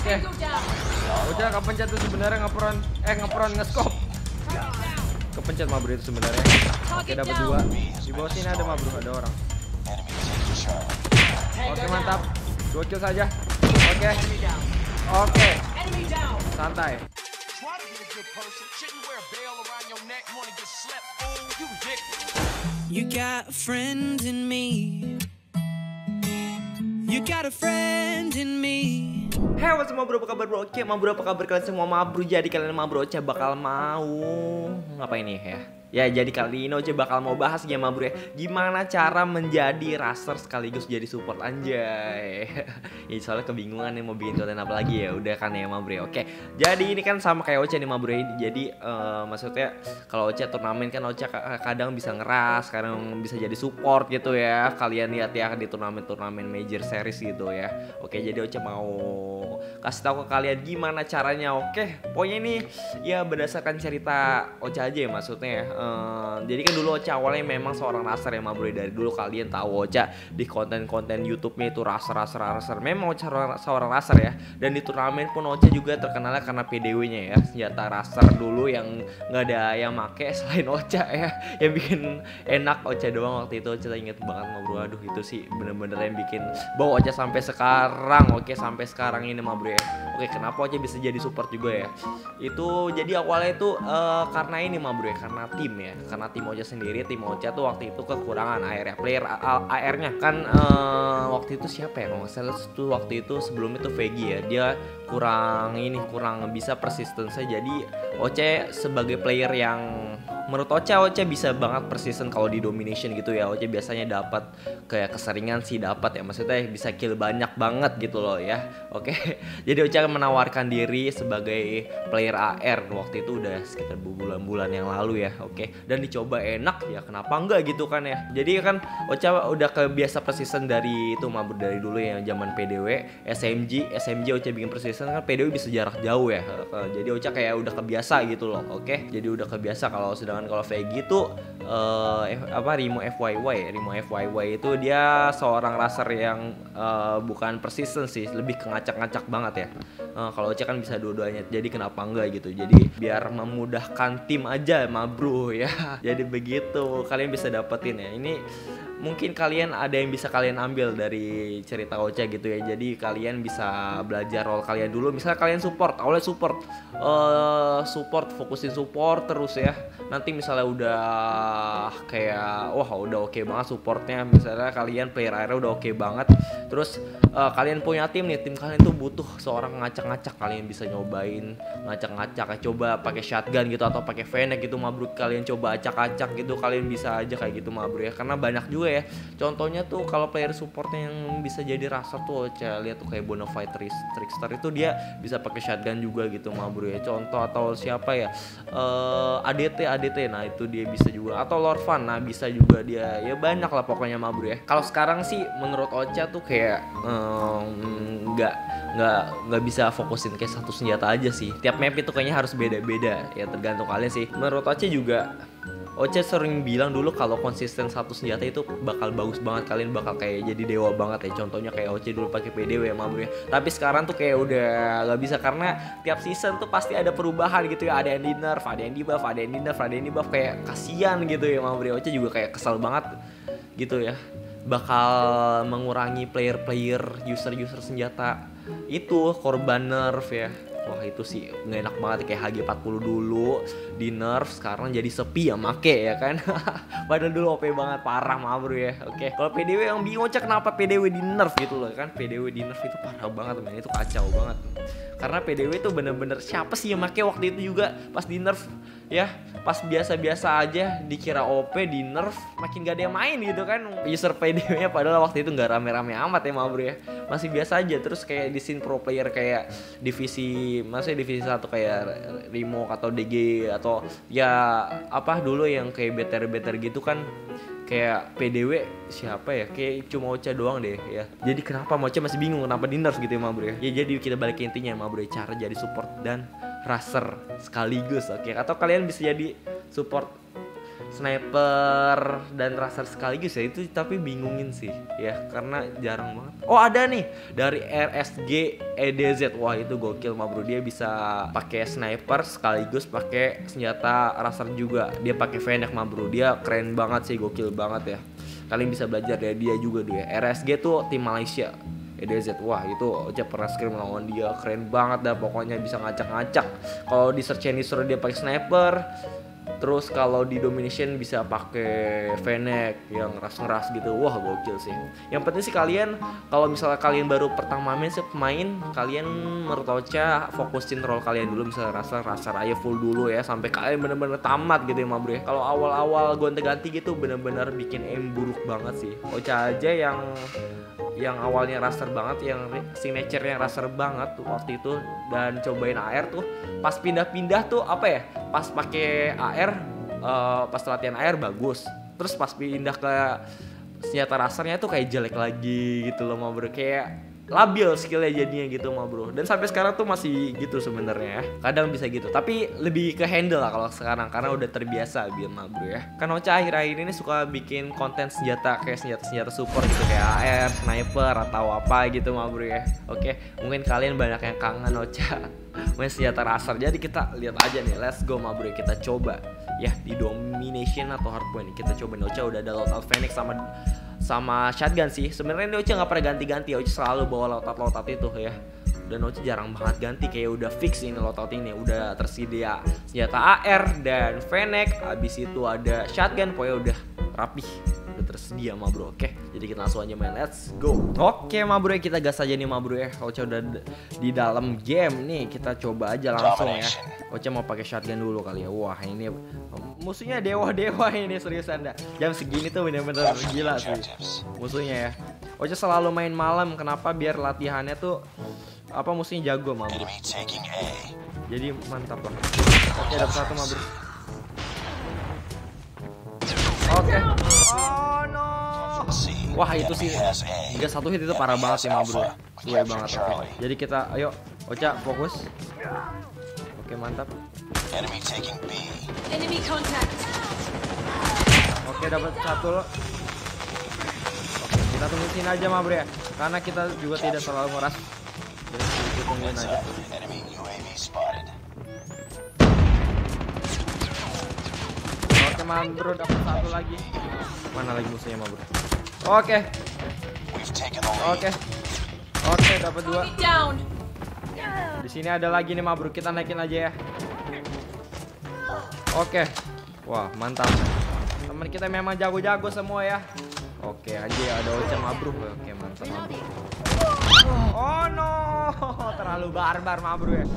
Oke. Udah kepencet tuh sebenarnya ngepron nge-scope. Kepencet mah bro itu sebenarnya. Oke, dapat 2. Di bawah sini ada mah bro, ada orang. Oke, mantap. 2 kill saja. Oke. Oke. Santai. You got a friend in me. You got a friend in me. Hey, what's up bro, apa kabar bro? Oke, bro, apa kabar kalian semua bro? Jadi kalian bro, Ocha bakal mau ngapain nih ya? Ya, jadi kali ini Ocha bakal mau bahas game bro ya. Gimana cara menjadi raster sekaligus jadi support, anjay. Ya soalnya kebingungan nih mau bikin konten apa lagi ya. Udah kan ya bro ya. Oke, jadi ini kan sama kayak Ocha nih bro. Jadi maksudnya kalau Ocha turnamen kan Ocha kadang bisa ngeras, kadang bisa jadi support gitu ya. Kalian lihat ya di turnamen major series gitu ya. Oke, jadi Ocha mau kasih tahu ke kalian gimana caranya. Oke, pokoknya ini ya berdasarkan cerita Ocha aja ya maksudnya ya. Jadi kan dulu Ocha awalnya memang seorang raster ya bro. Dari dulu kalian tahu Ocha di konten-konten YouTube-nya itu raster. Memang Ocha seorang raster ya. Dan di turnamen pun Ocha juga terkenalnya karena PDW-nya ya. Senjata raster dulu yang nggak ada yang make selain Ocha ya. Yang bikin enak Ocha doang waktu itu. Ocha inget banget bro. Aduh itu sih bener-bener yang bikin bawa Ocha sampai sekarang. Oke, sampai sekarang ini bro ya. Oke, kenapa Ocha bisa jadi support juga ya? Itu jadi awalnya itu karena ini bro ya. Karena tim ya, karena tim Ocha sendiri, tim Ocha tuh waktu itu kekurangan AR ya, player AR-nya kan waktu itu siapa ya, kalau nggak salah tuh waktu itu sebelumnya tuh Vegi ya, dia kurang bisa persistence. Jadi Ocha sebagai player yang menurut Ocha bisa banget persisten kalau di domination gitu ya. Ocha biasanya dapat kayak keseringan sih dapat ya, maksudnya bisa kill banyak banget gitu loh ya. Oke, jadi Ocha menawarkan diri sebagai player AR waktu itu udah sekitar bulan-bulan yang lalu ya. Oke, dan dicoba enak ya, kenapa enggak gitu kan ya. Jadi kan Ocha udah kebiasa persisten dari itu mabur dari dulu ya, zaman PDW, SMG Ocha bikin persisten kan PDW bisa jarak jauh ya. Jadi Ocha kayak udah kebiasa gitu loh. Oke, jadi udah kebiasa. Kalau kalau Vegi itu Rimo FYY itu dia seorang racer yang bukan persisten sih, lebih ke ngacak-ngacak banget ya. Kalau Ocha kan bisa dua-duanya, jadi kenapa enggak gitu. Jadi biar memudahkan tim aja bro ya. Jadi begitu kalian bisa dapetin ya. Ini mungkin kalian ada yang bisa kalian ambil dari cerita Ocha gitu ya. Jadi kalian bisa belajar role kalian dulu. Misalnya kalian awalnya support, fokusin support terus ya. Nanti misalnya udah kayak udah oke banget supportnya, misalnya kalian player area udah oke banget, terus kalian punya tim nih, tim kalian tuh butuh seorang ngacak-ngacak, kalian bisa nyobain ngacak-ngacak, coba pakai shotgun gitu atau pakai Fennec gitu bro. Kalian coba acak-acak gitu, kalian bisa aja kayak gitu bro ya. Karena banyak juga ya contohnya tuh kalau player supportnya yang bisa jadi raster tuh Ocha lihat tuh kayak Bonafide Trickster itu dia bisa pakai shotgun juga gitu bro ya. Contoh atau siapa ya, ADT, nah itu dia bisa juga, atau Lorvan, nah bisa juga dia ya. Banyak lah pokoknya bro ya. Kalau sekarang sih menurut Ocha tuh kayak nggak bisa fokusin kayak satu senjata aja sih. Tiap map itu kayaknya harus beda-beda ya, tergantung kalian sih. Menurut Ocha juga, Ocha sering bilang dulu kalau konsisten satu senjata itu bakal bagus banget, kalian bakal kayak jadi dewa banget ya. Contohnya kayak Ocha dulu pakai PDW ya bro ya. Tapi sekarang tuh kayak udah gak bisa karena tiap season tuh pasti ada perubahan gitu ya. Ada yang di nerf, ada yang di buff, ada yang di nerf, ada yang di buff, kayak kasian gitu ya bro ya. Ocha juga kayak kesel banget gitu ya, bakal mengurangi player user senjata itu korban nerf ya. Wah itu sih nggak enak banget, kayak HG40 dulu di nerf, sekarang jadi sepi ya make ya kan. Padahal dulu OP banget, parah bro ya. Oke, kalau PDW yang bingung Ocha kenapa PDW di nerf gitu loh kan. PDW di nerf itu parah banget men, itu kacau banget. Karena PDW itu bener-bener siapa sih yang make waktu itu juga pas di nerf ya. Pas biasa-biasa aja dikira OP, di nerf makin gak ada yang main gitu kan user PDW-nya, padahal waktu itu gak rame-rame amat ya bro ya, masih biasa aja. Terus kayak di scene pro player kayak divisi 1 kayak Rimo atau DG atau ya apa dulu yang kayak better gitu kan, kayak PDW siapa ya, kayak cuma Ocha doang deh ya. Jadi kenapa Ocha masih bingung kenapa di nerf gitu ya bro ya. Ya jadi kita balik ke intinya bro, cara jadi support dan racer sekaligus. Oke, atau kalian bisa jadi support sniper dan raster sekaligus ya, itu tapi bingungin sih ya karena jarang banget. Oh ada nih dari RSG EDZ, wah itu gokil mah bro, dia bisa pakai sniper sekaligus pakai senjata raster juga, dia pakai Fennec mah bro, dia keren banget sih, gokil banget ya. Kalian bisa belajar dari dia juga dia. RSG tuh tim Malaysia. EDZ, wah itu Ocha pernah scrim lawan dia, keren banget dah pokoknya, bisa ngacak-ngacak. Kalau di search and destroy dia pakai sniper, terus kalau di domination bisa pakai Fennec yang ngeras-ngeras gitu, wah gokil sih. Yang penting sih kalian kalau misalnya kalian baru pertama main, kalian menurut Ocha fokusin role kalian dulu, misalnya raster aja full dulu ya sampai kalian bener-bener tamat gitu ya ma bro ya. Kalau awal-awal gonta-ganti gitu bener-bener bikin aim buruk banget sih. Ocha aja yang awalnya raster banget, yang signature-nya raster banget tuh waktu itu, dan cobain AR tuh pas pindah-pindah tuh apa ya, pas pakai AR pas latihan AR bagus, terus pas pindah ke senjata rasternya tuh kayak jelek lagi gitu loh ma bro, kayak labil skillnya jadinya gitu ma bro. Dan sampai sekarang tuh masih gitu sebenarnya ya, kadang bisa gitu tapi lebih ke handle lah kalau sekarang karena udah terbiasa biar ma bro ya. Kan Ocha akhir-akhir ini suka bikin konten senjata kayak senjata support gitu, kayak AR, sniper atau apa gitu ma bro ya. Oke, mungkin kalian banyak yang kangen Ocha main senjata raster, jadi kita lihat aja nih, let's go ma bro, kita coba ya di domination atau hardpoint. Kita coba nih, Ocha udah ada loadout Fennec sama shotgun sih. Sebenarnya Ocha nggak pernah ganti-ganti, Ocha selalu bawa loadout itu ya. Dan Ocha jarang banget ganti, kayak udah fix ini loadout ini, udah tersedia senjata AR dan Fennec, abis itu ada shotgun, pokoknya udah rapih, udah tersedia ma bro. Oke, jadi kita langsung aja main, let's go. Oke ma bro, kita gas aja nih ma bro ya. Ocha udah di dalam game nih, kita coba aja langsung ya. Ocha mau pakai shotgun dulu kali ya. Wah ini musuhnya dewa-dewa ini, seriusan dah. Jam segini tuh bener-bener gila sih musuhnya ya. Ocha selalu main malam, kenapa? Biar latihannya tuh apa, musuhnya jago ma bro, jadi mantap lah. Oke, dapat satu ma bro. Oke. Oh no. Wah itu sih 3-1 hit itu parah banget sih ma bro, suwe banget. Oke, jadi kita ayo Ocha fokus. Oke mantap. Enemy contact. Oke, dapat satu loh. Oke, kita tunggu sini aja ma bro ya, karena kita juga tidak selalu ngeras. Jadi kita tungguin aja. Oke ma bro, dapat satu lagi. Mana lagi musuhnya ma bro? Oke. Oke, dapat dua. Di sini ada lagi nih ma bro, kita naikin aja ya. Oke. Wah, mantap. Teman kita memang jago-jago semua ya. Oke, aja ada Ocha ma bro. Oke, mantap ma bro. Oh no, terlalu barbar ma bro ya.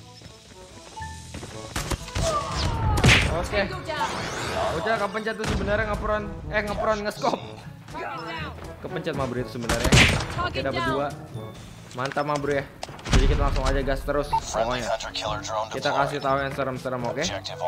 Oke. Ocha kepencet tuh sebenarnya ngepron nge-scope. Kepencet ma bro itu sebenarnya. Oke, dapat dua. Mantap ma bro ya. Jadi kita langsung aja gas terus pokoknya. Kita kasih tahu yang serem-serem, oke?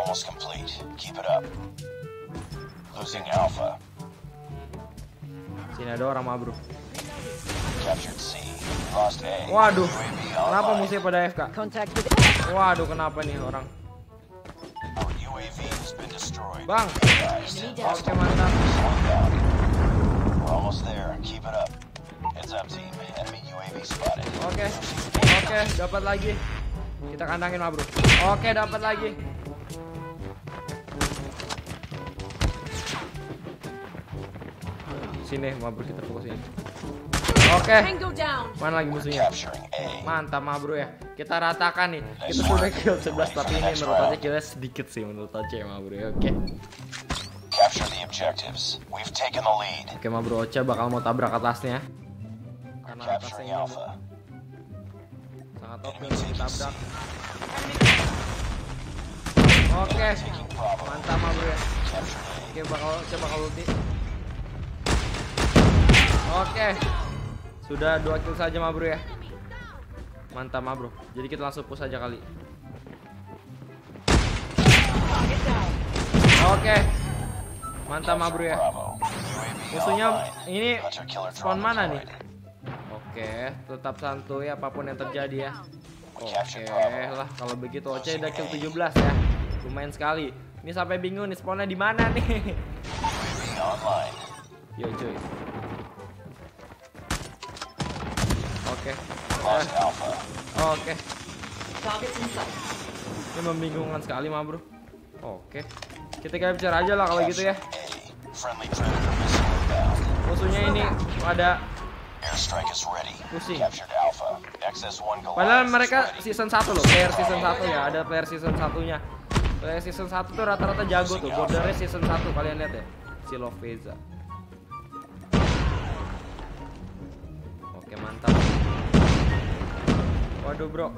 Sini ada orang ma bro. Waduh, kenapa musuhnya pada AFK? Waduh, kenapa nih orang? Bang. Oke, mantap. Oke, dapat lagi. Kita kandangin ma bro. Oke, dapat lagi. Sini ma bro, kita fokusin. Oke. Mana lagi musuhnya? Mantap ma bro ya. Kita ratakan nih. Kita sudah kill 11, tapi ini menurut aja killnya sedikit sih menurut aja ma bro ya. Oke. Oke ma bro, Ocha bakal mau tabrak atasnya. Karena atasnya sangat oke untuk ditabrak. Oke, mantap ma bro ya. Oke, bakal ulti. Oke, sudah 2 kill saja ma bro ya. Mantap ma bro. Jadi kita langsung push aja kali. Oke, mantap ma bro ya. Musuhnya ini spawn mana nih? Oke, tetap santuy apapun yang terjadi ya. Oke lah, kalau begitu Ocha udah kill 17 ya. Lumayan sekali. Ini sampai bingung nih spawnnya di mana nih. Yo cuy. Oke. Oke. Ini membingungkan sekali mah bro. Oke. Kita capture aja lah kalau gitu ya. Musuhnya ini ada pusing. Padahal mereka season 1 loh, player season 1 ya, ada player season 1-nya. Player season 1 tuh rata-rata jago tuh, bordernya season 1 kalian lihat ya. Si Loveza. Oke, mantap. Waduh, bro.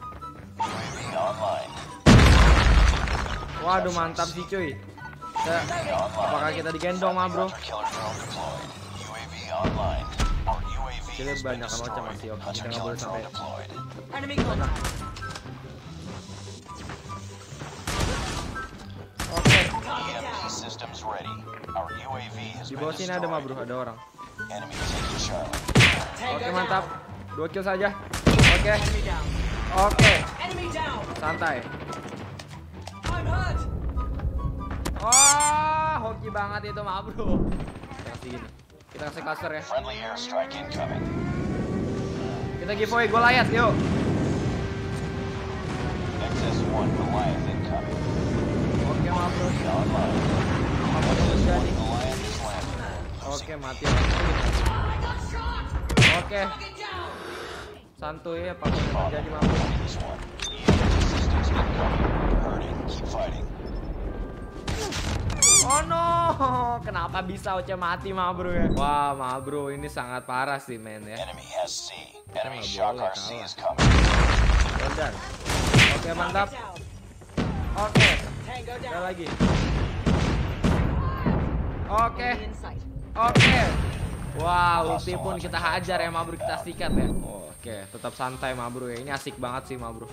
Waduh, mantap sih cuy. Apakah kita digendong mah, bro? Kita banyak macam masih oke. Kita nggak boleh sampai. Oke. Di bawah sini ada mah bro, ada orang. Oke mantap, 2 kill saja. Oke. Oke. Santai. Oh, hoki banget itu mah bro. Kasih gini. Kita kasih cluster ya. Kita giveaway Goliath yuk. Oke maaf bro. Apa yang terjadi? Oke mati. Oke. Santuy ya, apa yang terjadi maaf bro. Oh no, kenapa bisa Oce mati mah bro ya? Wah mah bro, ini sangat parah sih men ya. Kita nggak boleh kalah. Dan. Oke mantap. Oke, ada lagi. Oke. Oke. Wow, ulti pun kita hajar ya mah bro, kita sikat ya. Oke, tetap santai mah bro ya. Ini asik banget sih mah bro.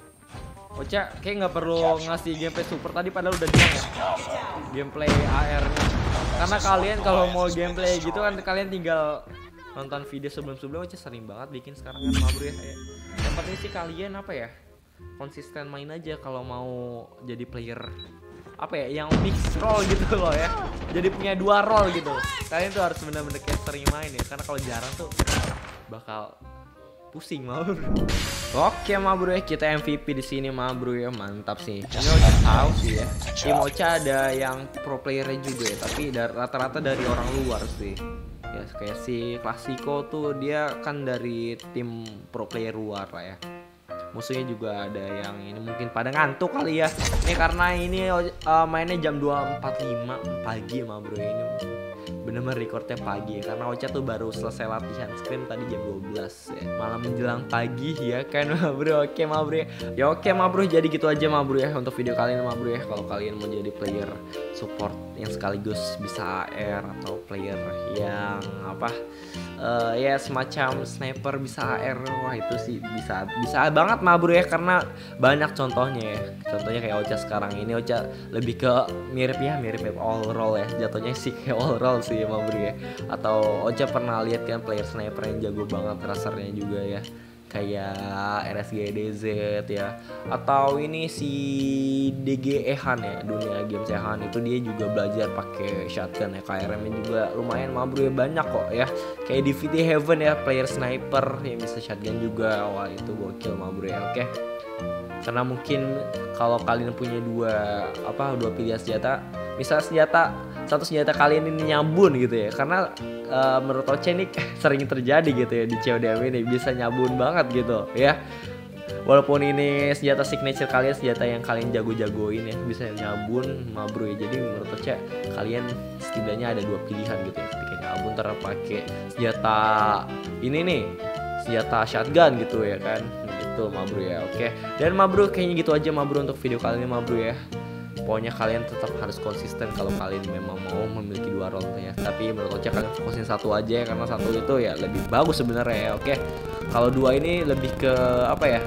Oce kayak nggak perlu ngasih gameplay super tadi padahal udah bilang ya gameplay AR-nya. Karena kalian kalau mau gameplay gitu kan kalian tinggal nonton video sebelum-sebelumnya. Oce sering banget bikin sekarang kan mah bro ya. Yang penting sih kalian apa ya, konsisten main aja kalau mau jadi player apa ya, yang mix role gitu loh ya. Jadi punya 2 role gitu. Kalian tuh harus bener-bener kayak sering main ya. Karena kalau jarang tuh bakal pusing mah bro. Oke mah bro ya, kita MVP di sini mah bro ya, mantap sih. Ini Ocha tahu sih ya. Tim Ocha ada yang pro playernya juga ya, tapi rata-rata dari orang luar sih. Ya kayak si Clasico tuh dia kan dari tim pro player luar lah ya. Musuhnya juga ada yang ini mungkin pada ngantuk kali ya. Ini karena ini mainnya jam 2.45 pagi mah bro ya. Ini bener-bener recordnya pagi ya, karena Ocha tuh baru selesai latihan scrim tadi jam 12 ya. Malam menjelang pagi ya kan mah bro. Oke mah bro ya. Oke mah bro, jadi gitu aja mah bro ya untuk video kali ini mah bro ya. Kalau kalian mau jadi player support yang sekaligus bisa AR atau player yang apa ya semacam sniper bisa AR, wah itu sih bisa banget mah bro ya, karena banyak contohnya ya. Contohnya kayak Ocha sekarang ini, Ocha lebih ke mirip all roll ya, jatuhnya sih kayak all roll sih mah bro ya. Atau Ocha pernah lihat kan player sniper yang jago banget rasernya juga ya, kayak RSGDZ ya, atau ini si DG Ehan ya, dunia game Ehan itu dia juga belajar pakai shotgun ya, KRM-nya juga lumayan mah bro ya, banyak kok ya. Kayak DVD Heaven ya, player sniper yang bisa shotgun juga, wah itu gokil mah bro ya. Oke, karena mungkin kalau kalian punya dua pilihan senjata, misal satu senjata kalian ini nyambun gitu ya, karena menurut Ocha ini sering terjadi gitu ya di CODM ini, bisa nyambun banget gitu ya. Walaupun ini senjata signature kalian, senjata yang kalian jago-jagoin ya, bisa nyambun mah bro ya. Jadi menurut Ocha kalian setidaknya ada 2 pilihan gitu ya, ketika nyambun terpakai senjata ini nih, senjata shotgun gitu ya kan, gitu mah bro ya. Oke, dan mah bro kayaknya gitu aja mah bro untuk video kali ini mah bro ya. Pokoknya kalian tetap harus konsisten kalau kalian memang mau memiliki 2 role ya. Tapi menurut Ocha kalian fokusin 1 aja ya, karena 1 itu ya lebih bagus sebenarnya ya. Oke, kalau 2 ini lebih ke apa ya,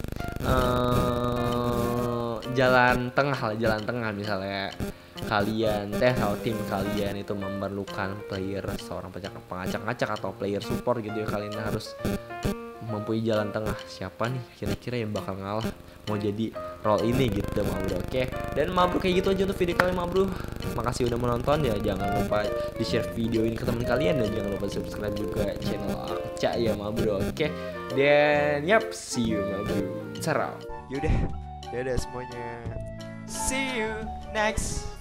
jalan tengah misalnya kalian atau tim kalian itu memerlukan player seorang pengacak-ngacak atau player support gitu ya, kalian harus mempunyai jalan tengah. Siapa nih kira-kira yang bakal ngalah? Mau jadi role ini gitu ma bro. Oke. Dan ma bro kayak gitu aja untuk video kali ma bro. Makasih udah menonton ya. Jangan lupa di share video ini ke teman kalian dan jangan lupa subscribe juga channel Akca ya ma bro. Oke. Dan yap, see you ma bro. Sarau. Yaudah, dadah semuanya. See you next